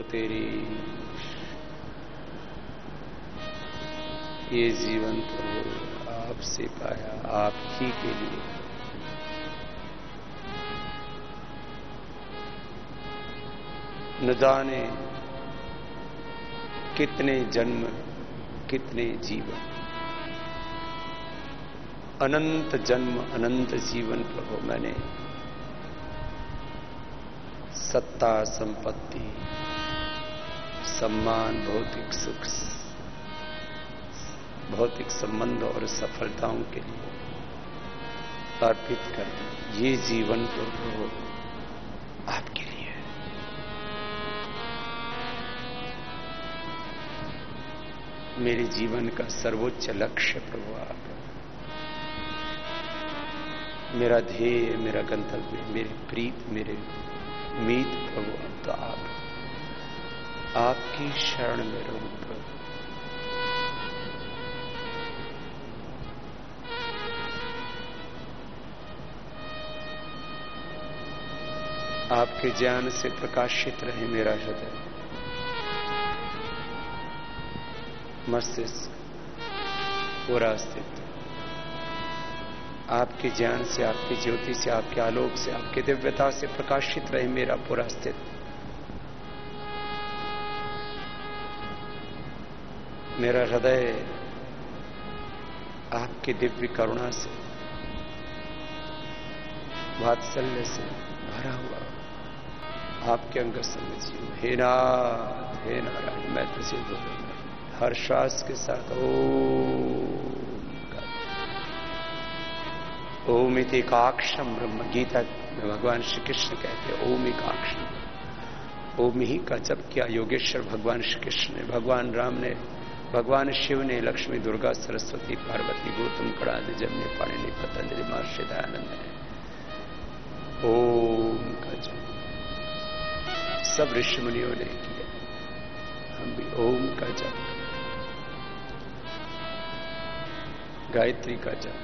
तेरी ये जीवन प्रभु आपसे पाया, आप ही के लिए। न जाने कितने जन्म, कितने जीवन, अनंत जन्म, अनंत जीवन प्रभु मैंने सत्ता, संपत्ति, सम्मान, भौतिक सुख, भौतिक संबंध और सफलताओं के लिए अर्पित कर दी। ये जीवन प्रभु आपके लिए है। मेरे जीवन का सर्वोच्च लक्ष्य प्रभु आप, मेरा ध्येय, मेरा गंतव्य, मेरी प्रीत, मेरे उम्मीद प्रभु अब तो आपकी शरण में रहूं प्रभु। आपके ज्ञान से प्रकाशित रहे मेरा हृदय, मस्तिष्क, पूरा अस्तित्व आपके ज्ञान से, आपकी ज्योति से, आपके आलोक से, आपके दिव्यता से प्रकाशित रहे मेरा पूरा अस्तित्व। मेरा हृदय आपकी दिव्य करुणा से, वात्सल्य से भरा हुआ आपके अंग संग जीव। हे नाथ, हे नारायण, मैं तुझे बोलूंगा हर श्वास के साथ ओम इति एकाक्षम ब्रह्म। गीता में भगवान श्री कृष्ण कहते हैं ओम एकाक्षम। ओम ही का जप किया योगेश्वर भगवान श्री कृष्ण ने, भगवान राम ने, भगवान शिव ने, लक्ष्मी, दुर्गा, सरस्वती, पार्वती, गौतम, कणाद, जमने, पाणिनि, पतंजलि, महर्षि दयानंद ने ओम का जप सब ऋषि मुनियों ने किया। हम भी ओम का जप, गायत्री का जप,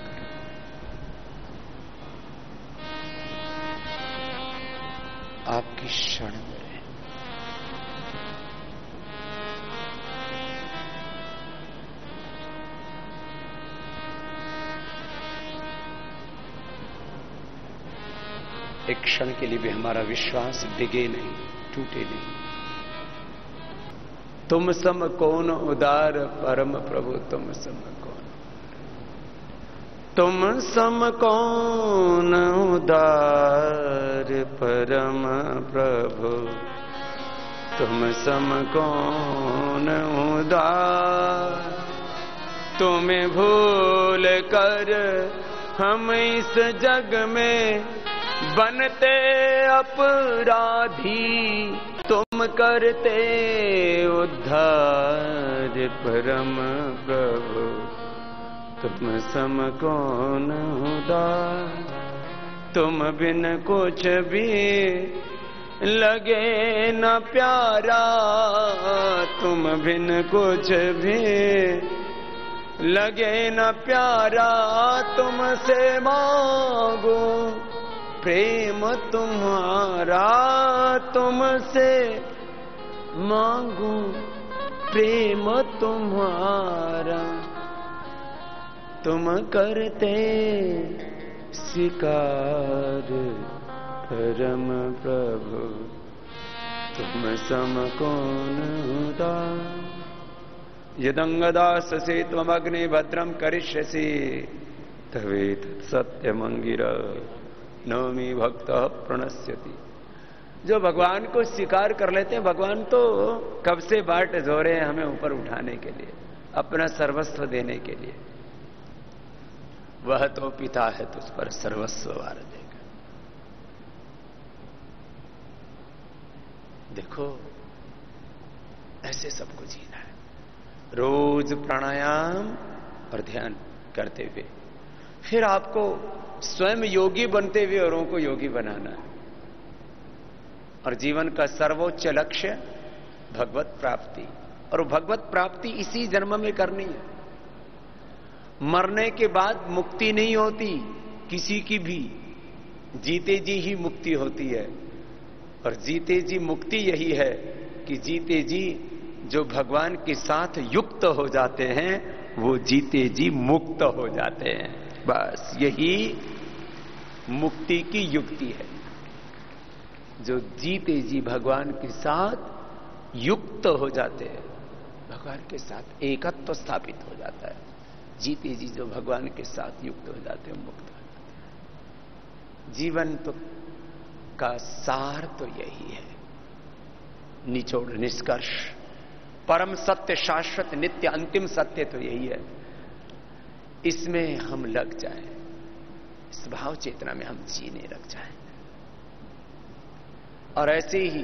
आपकी शरण में रहे। एक क्षण के लिए भी हमारा विश्वास डिगे नहीं, टूटे नहीं। तुम सम कौन उदार परम प्रभु, तुम सम कौन, तुम सम कौन उदार परम प्रभु, तुम सम कौन उदार। तुम्हें भूल कर हम इस जग में बनते अपराधी, तुम करते उद्धार परम प्रभु, तुम सम कौन उदार। तुम बिन कुछ भी लगे न प्यारा, तुम बिन कुछ भी लगे न प्यारा। तुमसे मांगो प्रेम तुम्हारा, तुमसे मांगो प्रेम तुम्हारा। तुम करते स्वीकार परम प्रभु, तुम सम कौन उदार। यदंगदास से त्वमग्नि भद्रम करिष्यसि, तवेतत् सत्यमंगिरा नौमी भक्त प्रणश्यति। जो भगवान को स्वीकार कर लेते हैं, भगवान तो कब से बाट जो रहे हैं हमें ऊपर उठाने के लिए, अपना सर्वस्व देने के लिए। वह तो पिता है, तुझ पर सर्वस्व वार देगा। देखो, ऐसे सबको जीना है, रोज प्राणायाम और ध्यान करते हुए, फिर आपको स्वयं योगी बनते हुए औरों को योगी बनाना है। और जीवन का सर्वोच्च लक्ष्य भगवत प्राप्ति, और भगवत प्राप्ति इसी जन्म में करनी है। मरने के बाद मुक्ति नहीं होती किसी की भी, जीते जी ही मुक्ति होती है। और जीते जी मुक्ति यही है कि जीते जी जो भगवान के साथ युक्त हो जाते हैं वो जीते जी मुक्त हो जाते हैं। बस यही मुक्ति की युक्ति है। जो जीते जी भगवान के साथ युक्त हो जाते हैं, भगवान के साथ एकत्व स्थापित हो जाता है। जीते जी जो भगवान के साथ युक्त हो जाते हैं, मुक्त हो जाते हैं। जीवन तो का सार तो यही है, निचोड़ निष्कर्ष, परम सत्य, शाश्वत, नित्य, अंतिम सत्य तो यही है। इसमें हम लग जाएं, इस भाव चेतना में हम जीने लग जाएं, और ऐसे ही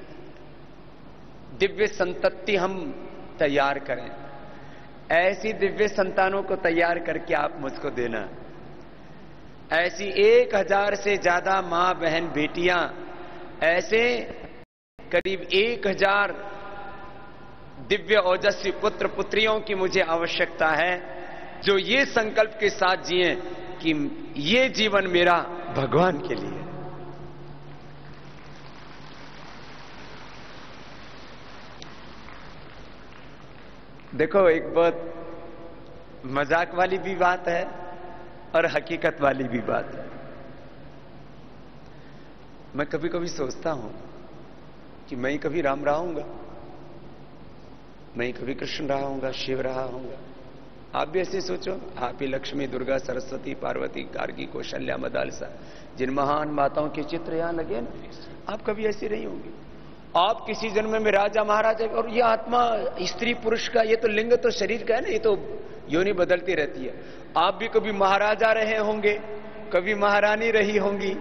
दिव्य संतति हम तैयार करें। ऐसी दिव्य संतानों को तैयार करके आप मुझको देना। ऐसी 1000 से ज्यादा मां, बहन, बेटियां, ऐसे करीब 1000 दिव्य ओजस्वी पुत्र पुत्रियों की मुझे आवश्यकता है, जो ये संकल्प के साथ जिए कि ये जीवन मेरा भगवान के लिए। देखो, एक बहुत मजाक वाली भी बात है और हकीकत वाली भी बात है। मैं कभी कभी सोचता हूं कि मैं ही कभी राम रहा हूंगा, मैं ही कभी कृष्ण रहा हूंगा, शिव रहा हूंगा। आप भी ऐसे सोचो। आप ही लक्ष्मी, दुर्गा, सरस्वती, पार्वती, गार्गी, कौशल्या, मदालसा, जिन महान माताओं के चित्र यहां लगे ना, आप कभी ऐसे नहीं होंगे। आप किसी जन्म में राजा, महाराजा, और ये आत्मा स्त्री पुरुष का, ये तो लिंग तो शरीर का है ना, ये तो योनि बदलती रहती है। आप भी कभी महाराजा रहे होंगे, कभी महारानी रही होंगी।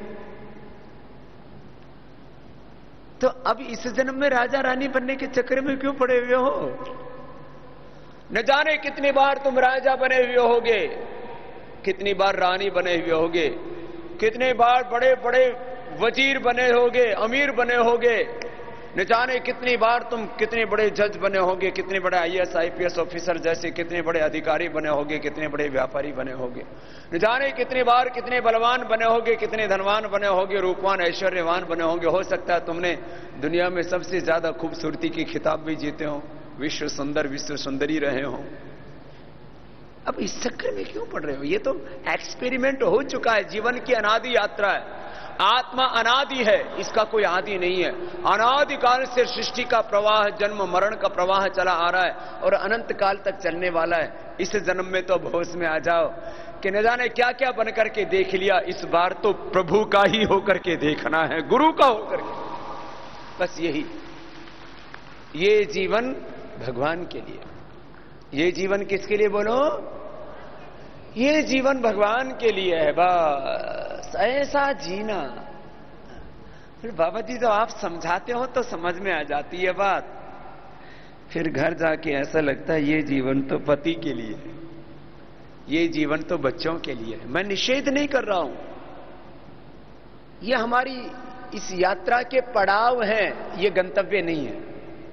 तो अब इस जन्म में राजा रानी बनने के चक्कर में क्यों पड़े हुए हो? न जाने कितनी बार तुम राजा बने हुए होगे, कितनी बार रानी बने हुए होगे, कितने बार बड़े बड़े वजीर बने होगे, अमीर बने होगे। न जाने कितनी बार तुम कितने बड़े जज बने होगे, कितने बड़े IAS IPS ऑफिसर जैसे कितने बड़े अधिकारी बने होगे, कितने बड़े व्यापारी बने होगे। न जाने कितनी बार कितने बलवान बने होगे, कितने धनवान बने होगे, रूपवान, ऐश्वर्यवान बने होंगे। हो सकता है तुमने दुनिया में सबसे ज्यादा खूबसूरती की खिताब भी जीते हो, विश्व सुंदर, विश्व सुंदरी रहे हो। अब इस चक्कर में क्यों पड़ रहे हो? ये तो एक्सपेरिमेंट हो चुका है, जीवन की अनादि यात्रा है। आत्मा अनादि है, इसका कोई आदि नहीं है। अनादि काल से सृष्टि का प्रवाह, जन्म मरण का प्रवाह चला आ रहा है और अनंत काल तक चलने वाला है। इस जन्म में तो होश में आ जाओ कि न जाने क्या क्या बन करके देख लिया। इस बार तो प्रभु का ही होकर के देखना है, गुरु का होकर के। बस यही, ये जीवन भगवान के लिए। ये जीवन किसके लिए बोलो? ये जीवन भगवान के लिए है। बस ऐसा जीना। फिर बाबा जी, जो आप समझाते हो तो समझ में आ जाती है बात। फिर घर जाके ऐसा लगता है ये जीवन तो पति के लिए है, ये जीवन तो बच्चों के लिए है। मैं निषेध नहीं कर रहा हूं, ये हमारी इस यात्रा के पड़ाव हैं, ये गंतव्य नहीं है।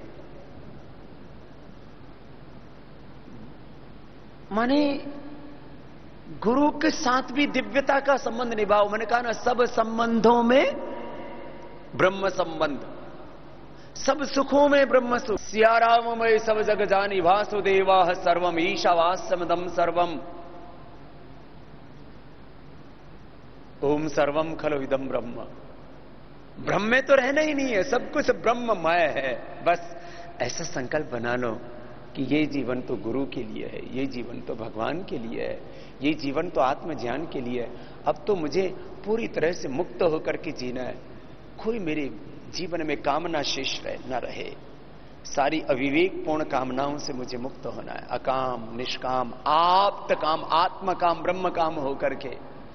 माने गुरु के साथ भी दिव्यता का संबंध निभाओ। मैंने कहा ना, सब संबंधों में ब्रह्म संबंध, सब सुखों में ब्रह्म सुख। सियाराम में सब जग जानी, वासुदेवा सर्वम ईशावास्यमदम सर्वम, ओम सर्वम खलु इदम ब्रह्म। ब्रह्म में तो रहना ही नहीं है, सब कुछ ब्रह्ममय है। बस ऐसा संकल्प बना लो कि ये जीवन तो गुरु के लिए है, ये जीवन तो भगवान के लिए है, ये जीवन तो आत्मज्ञान के लिए है। अब तो मुझे पूरी तरह से मुक्त होकर के जीना है। कोई मेरे जीवन में कामना शेष न रहे। सारी अविवेकपूर्ण कामनाओं से मुझे मुक्त होना है। अकाम, निष्काम, आप्त काम, आत्म काम, ब्रह्म काम होकर के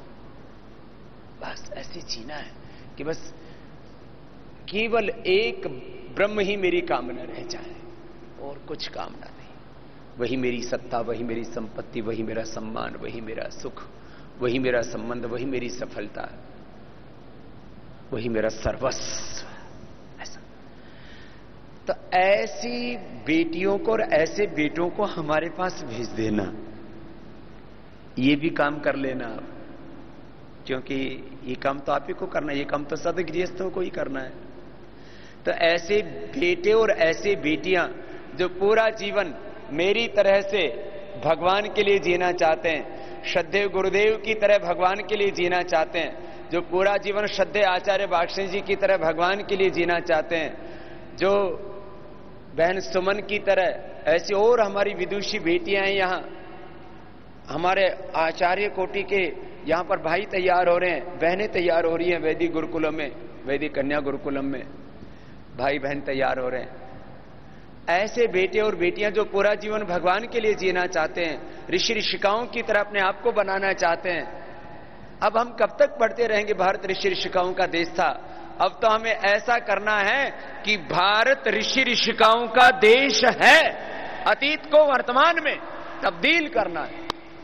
बस ऐसे जीना है कि बस केवल एक ब्रह्म ही मेरी कामना रह जाए और कुछ कामना नहीं। वही मेरी सत्ता, वही मेरी संपत्ति, वही मेरा सम्मान, वही मेरा सुख, वही मेरा संबंध, वही मेरी सफलता, वही मेरा सर्वस्व। ऐसा तो ऐसी बेटियों को और ऐसे बेटों को हमारे पास भेज देना। ये भी काम कर लेना आप, क्योंकि ये काम तो आप ही को करना है। ये काम तो सद गृहस्थों को ही करना है। तो ऐसे बेटे और ऐसे बेटियां जो पूरा जीवन मेरी तरह से भगवान के लिए जीना चाहते हैं, श्रद्धेय गुरुदेव की तरह भगवान के लिए जीना चाहते हैं, जो पूरा जीवन श्रद्धेय आचार्य बागशन जी की तरह भगवान के लिए जीना चाहते हैं, जो बहन सुमन की तरह ऐसी और हमारी विदुषी बेटियां हैं। यहाँ हमारे आचार्य कोटि के यहाँ पर भाई तैयार हो रहे हैं, बहनें तैयार हो रही हैं, वैदिक गुरुकुलम में, वैदिक कन्या गुरुकुलम में भाई बहन तैयार हो रहे हैं। ऐसे बेटे और बेटियां जो पूरा जीवन भगवान के लिए जीना चाहते हैं, ऋषि ऋषिकाओं की तरह अपने आप को बनाना चाहते हैं। अब हम कब तक पढ़ते रहेंगे भारत ऋषि ऋषिकाओं का देश था? अब तो हमें ऐसा करना है कि भारत ऋषि ऋषिकाओं का देश है, अतीत को वर्तमान में तब्दील करना है।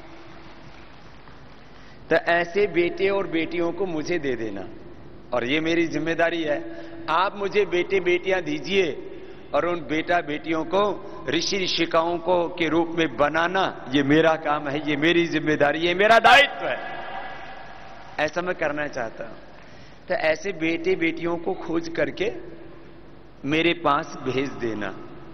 तो ऐसे बेटे और बेटियों को मुझे दे देना, और ये मेरी जिम्मेदारी है। आप मुझे बेटे बेटियां दीजिए और उन बेटा बेटियों को ऋषि ऋषिकाओं को के रूप में बनाना, ये मेरा काम है, ये मेरी जिम्मेदारी है, मेरा दायित्व है। ऐसा मैं करना चाहता हूं। तो ऐसे बेटे बेटियों को खोज करके मेरे पास भेज देना।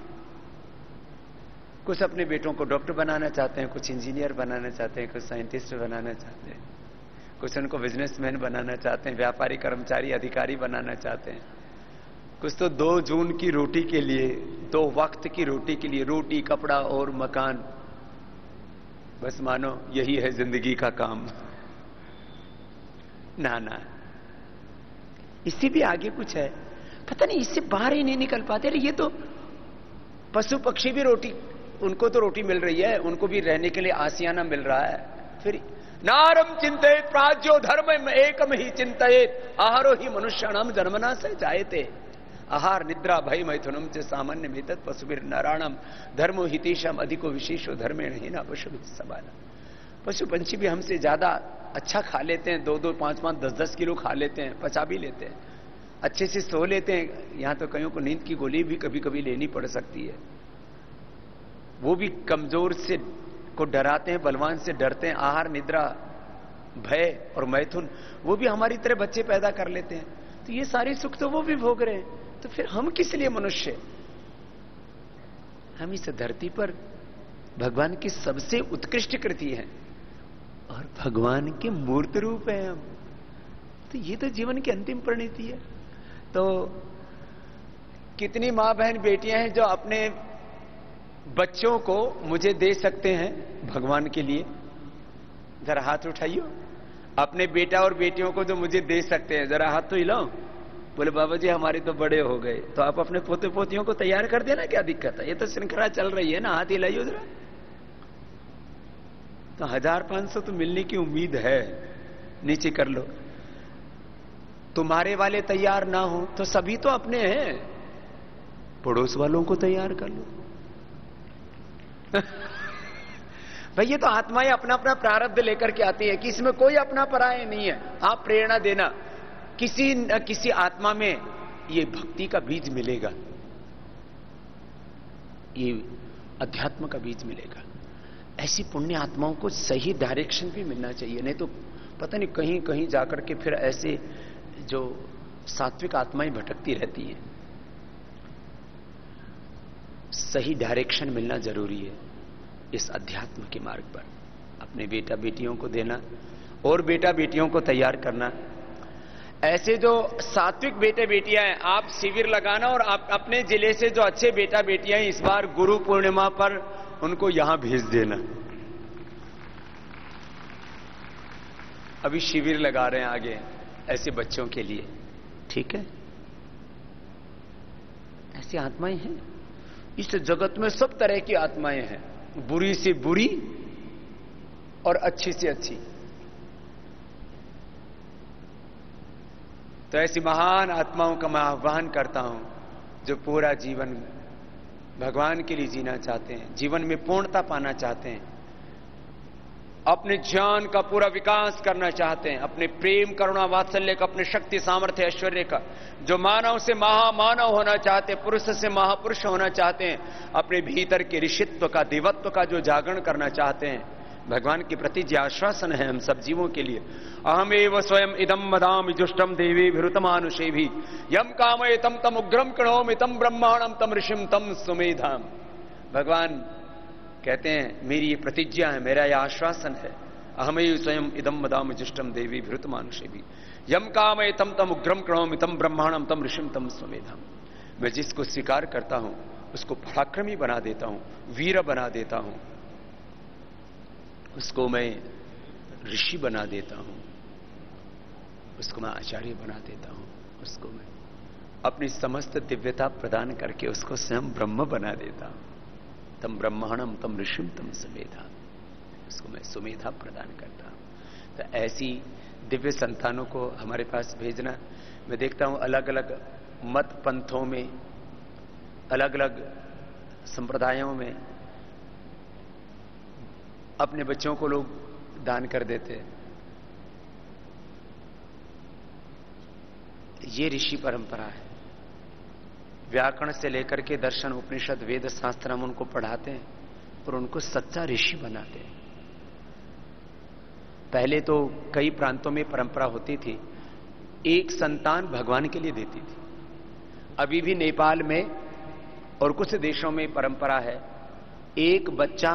कुछ अपने बेटों को डॉक्टर बनाना चाहते हैं, कुछ इंजीनियर बनाना चाहते हैं, कुछ साइंटिस्ट बनाना चाहते हैं, कुछ उनको बिजनेसमैन बनाना चाहते हैं, व्यापारी कर्मचारी अधिकारी बनाना चाहते हैं, कुछ तो 2 जून की रोटी के लिए, 2 वक्त की रोटी के लिए, रोटी कपड़ा और मकान, बस मानो यही है जिंदगी का काम। ना, इससे भी आगे कुछ है, पता नहीं, इससे बाहर ही नहीं निकल पाते। ये तो पशु पक्षी भी रोटी, उनको तो रोटी मिल रही है, उनको भी रहने के लिए आसियाना मिल रहा है। फिर नारम चिंतित प्राज्यो धर्म एकम ही चिंतित आहारो ही मनुष्याणाम जन्मना से जायते आहार निद्रा भय मैथुनम से सामान्य मेतत् पशुभिर नारायणम धर्मो हितेशम अधिको विशेषो धर्मेण ही ना पशु सबाना। पशु पंछी भी हमसे ज्यादा अच्छा खा लेते हैं, 2-2, 5-5, 10-10 किलो खा लेते हैं, पचा भी लेते हैं, अच्छे से सो लेते हैं। यहां तो कईयों को नींद की गोली भी कभी कभी लेनी पड़ सकती है। वो भी कमजोर से को डराते हैं, बलवान से डरते हैं। आहार निद्रा भय और मैथुन, वो भी हमारी तरह बच्चे पैदा कर लेते हैं। तो ये सारे सुख तो वो भी भोग रहे हैं, तो फिर हम किस लिए मनुष्य? हम इस धरती पर भगवान की सबसे उत्कृष्ट कृति है और भगवान के मूर्त रूप है हम। तो ये तो जीवन की अंतिम परिणति है। तो कितनी मां बहन बेटियां हैं जो अपने बच्चों को मुझे दे सकते हैं भगवान के लिए? जरा हाथ उठाइयो। अपने बेटा और बेटियों को जो मुझे दे सकते हैं, जरा हाथ तो हिलाओ। बोले बाबा जी हमारे तो बड़े हो गए। तो आप अपने पोते पोतियों को तैयार कर देना, क्या दिक्कत है? ये तो श्रृंखला चल रही है ना, हाथ हिलाइयो जरा। तो 1500 तो मिलने की उम्मीद है, नीचे कर लो। तुम्हारे वाले तैयार ना हो तो सभी तो अपने हैं, पड़ोस वालों को तैयार कर लो। भाई ये तो आत्माएं अपना अपना प्रारब्ध लेकर के आती है कि इसमें कोई अपना पराया नहीं है। आप प्रेरणा देना, किसी न किसी आत्मा में ये भक्ति का बीज मिलेगा, ये अध्यात्म का बीज मिलेगा। ऐसी पुण्य आत्माओं को सही डायरेक्शन भी मिलना चाहिए, नहीं तो पता नहीं कहीं कहीं जाकर के फिर ऐसे जो सात्विक आत्माएं भटकती रहती हैं। सही डायरेक्शन मिलना जरूरी है इस अध्यात्म के मार्ग पर। अपने बेटा बेटियों को देना और बेटा बेटियों को तैयार करना। ऐसे जो सात्विक बेटे बेटियां हैं, आप शिविर लगाना और आप अपने जिले से जो अच्छे बेटा बेटियां हैं, इस बार गुरु पूर्णिमा पर उनको यहां भेज देना। अभी शिविर लगा रहे हैं आगे ऐसे बच्चों के लिए, ठीक है? ऐसी आत्माएं हैं इस जगत में, सब तरह की आत्माएं हैं, बुरी से बुरी और अच्छी से अच्छी। तो ऐसी महान आत्माओं का मैं आह्वान करता हूं जो पूरा जीवन भगवान के लिए जीना चाहते हैं, जीवन में पूर्णता पाना चाहते हैं, अपने ज्ञान का पूरा विकास करना चाहते हैं, अपने प्रेम करुणा वात्सल्य का, अपने शक्ति सामर्थ्य ऐश्वर्य का, जो मानव से महामानव होना चाहते हैं, पुरुष से महापुरुष होना चाहते हैं, अपने भीतर के ऋषित्व का, देवत्व का जो जागरण करना चाहते हैं, भगवान के प्रति जो आश्वासन है हम सब जीवों के लिए, अहमेव स्वयं इदम वदामि जुष्टम देवी भृतमानुषे भी यम कामये तम तम उग्रम कणोमि तम ब्रह्मांडम तम ऋषिम तम सुमेधाम। भगवान कहते हैं मेरी ये प्रतिज्ञा है, मेरा यह आश्वासन है, अहमेव स्वयं इदम वदामि जुष्टम देवी भृतमानुषे भी यम कामये तम तम उग्रम कणोमि तम ब्रह्मांडम तम ऋषिम तम सुमेधाम। मैं जिसको स्वीकार करता हूं उसको पराक्रमी बना देता हूं, वीर बना देता हूं, उसको मैं ऋषि बना देता हूं, उसको मैं आचार्य बना देता हूं, उसको मैं अपनी समस्त दिव्यता प्रदान करके उसको स्वयं ब्रह्म बना देता हूं। तम ब्रह्मांडम तम ऋषिम तम सुमेधा, उसको मैं सुमेधा प्रदान करता हूं। तो ऐसी दिव्य संतानों को हमारे पास भेजना। मैं देखता हूं अलग अलग मत पंथों में, अलग अलग संप्रदायों में अपने बच्चों को लोग दान कर देते हैं। ये ऋषि परंपरा है। व्याकरण से लेकर के दर्शन, उपनिषद, वेद शास्त्र हम उनको पढ़ाते हैं और उनको सच्चा ऋषि बनाते हैं। पहले तो कई प्रांतों में परंपरा होती थी, एक संतान भगवान के लिए देती थी। अभी भी नेपाल में और कुछ देशों में परंपरा है, एक बच्चा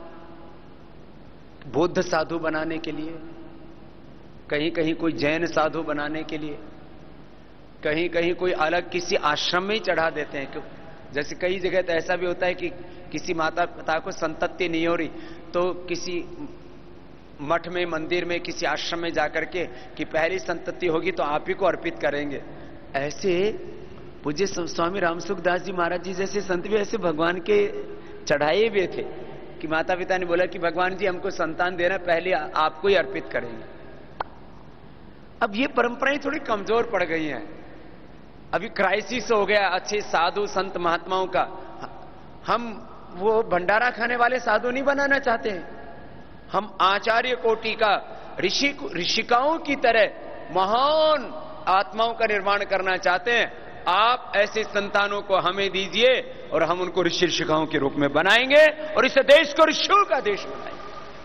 बौद्ध साधु बनाने के लिए, कहीं कहीं कोई जैन साधु बनाने के लिए, कहीं कहीं कोई अलग किसी आश्रम में ही चढ़ा देते हैं। जैसे कई जगह तो ऐसा भी होता है कि किसी माता पिता को संतति नहीं हो रही तो किसी मठ में, मंदिर में, किसी आश्रम में जाकर के कि पहली संतति होगी तो आप ही को अर्पित करेंगे। ऐसे पूज्य स्वामी रामसुखदास जी महाराज जी जैसे संत भी ऐसे भगवान के चढ़ाए हुए थे कि माता पिता ने बोला कि भगवान जी हमको संतान देना, पहले आपको ही अर्पित करेंगे। अब ये परंपराएं थोड़ी कमजोर पड़ गई हैं। अभी क्राइसिस हो गया अच्छे साधु संत महात्माओं का। हम वो भंडारा खाने वाले साधु नहीं बनाना चाहते हैं, हम आचार्य कोटि का ऋषिकाओं की तरह महान आत्माओं का निर्माण करना चाहते हैं। आप ऐसे संतानों को हमें दीजिए और हम उनको ऋषि ऋषिकाओं के रूप में बनाएंगे और इस देश को ऋषियों का देश बनाएंगे।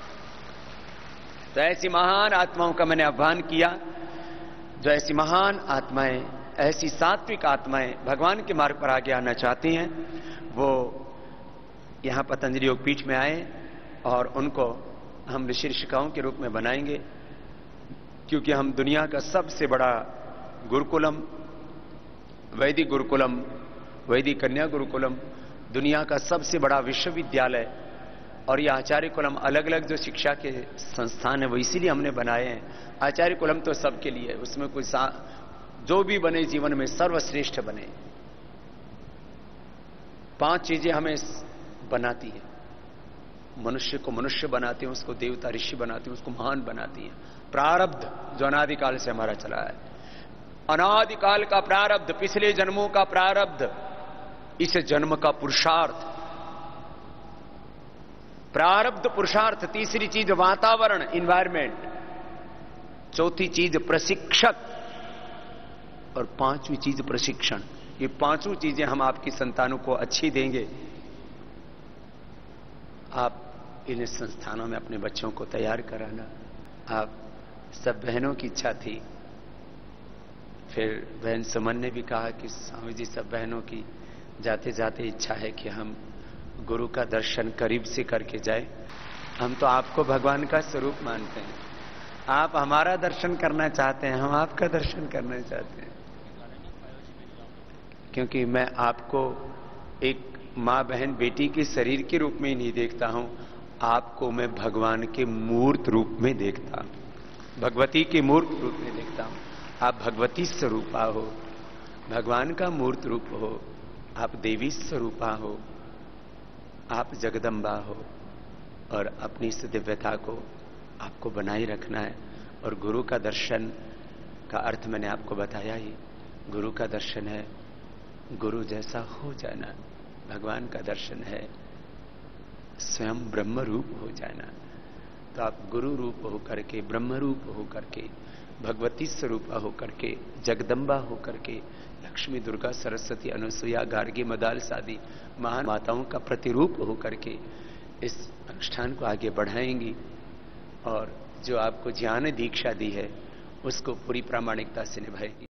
तो ऐसी महान आत्माओं का मैंने आह्वान किया, जो ऐसी महान आत्माएं, ऐसी सात्विक आत्माएं भगवान के मार्ग पर आगे आना चाहती हैं, वो यहां पतंजलि योगपीठ में आए और उनको हम ऋषि ऋषिकाओं के रूप में बनाएंगे। क्योंकि हम दुनिया का सबसे बड़ा गुरुकुलम, वैदिक गुरुकुलम, वैदिक कन्या गुरुकुलम, दुनिया का सबसे बड़ा विश्वविद्यालय और ये आचार्य कुलम, अलग अलग जो शिक्षा के संस्थान है वो इसीलिए हमने बनाए हैं। आचार्य कुलम तो सबके लिए, उसमें कोई जो भी बने जीवन में सर्वश्रेष्ठ बने। 5 चीजें हमें बनाती है, मनुष्य को मनुष्य बनाती है, उसको देवता ऋषि बनाती है, उसको महान बनाती है। प्रारब्ध जो अनादिकाल से हमारा चला है, अनादिकाल का प्रारब्ध, पिछले जन्मों का प्रारब्ध, इस जन्म का पुरुषार्थ, प्रारब्ध पुरुषार्थ। तीसरी चीज वातावरण, इन्वायरमेंट। चौथी चीज प्रशिक्षक और 5वीं चीज प्रशिक्षण। ये 5 चीजें हम आपकी संतानों को अच्छी देंगे। आप इन संस्थानों में अपने बच्चों को तैयार कराना। आप सब बहनों की इच्छा थी, फिर बहन सुमन ने भी कहा कि स्वामी जी सब बहनों की जाते जाते इच्छा है कि हम गुरु का दर्शन करीब से करके जाए। हम तो आपको भगवान का स्वरूप मानते हैं, आप हमारा दर्शन करना चाहते हैं, हम आपका दर्शन करना चाहते हैं। क्योंकि मैं आपको एक मां बहन बेटी के शरीर के रूप में ही नहीं देखता हूं, आपको मैं भगवान के मूर्त रूप में देखता हूं, भगवती के मूर्त रूप में देखता हूं। आप भगवती स्वरूपा हो, भगवान का मूर्त रूप हो, आप देवी स्वरूपा हो, आप जगदम्बा हो और अपनी इस दिव्यता को आपको बनाए रखना है। और गुरु का दर्शन का अर्थ मैंने आपको बताया ही। गुरु का दर्शन है गुरु जैसा हो जाना, भगवान का दर्शन है स्वयं ब्रह्म रूप हो जाना। तो आप गुरु रूप होकर के, ब्रह्म रूप होकर के, भगवती स्वरूपा होकर के, जगदम्बा होकर के, लक्ष्मी, दुर्गा, सरस्वती, अनुसुईया, गार्गी, मदालस आदि महान माताओं का प्रतिरूप होकर के इस अनुष्ठान को आगे बढ़ाएंगी। और जो आपको ज्ञान दीक्षा दी है उसको पूरी प्रामाणिकता से निभाएगी।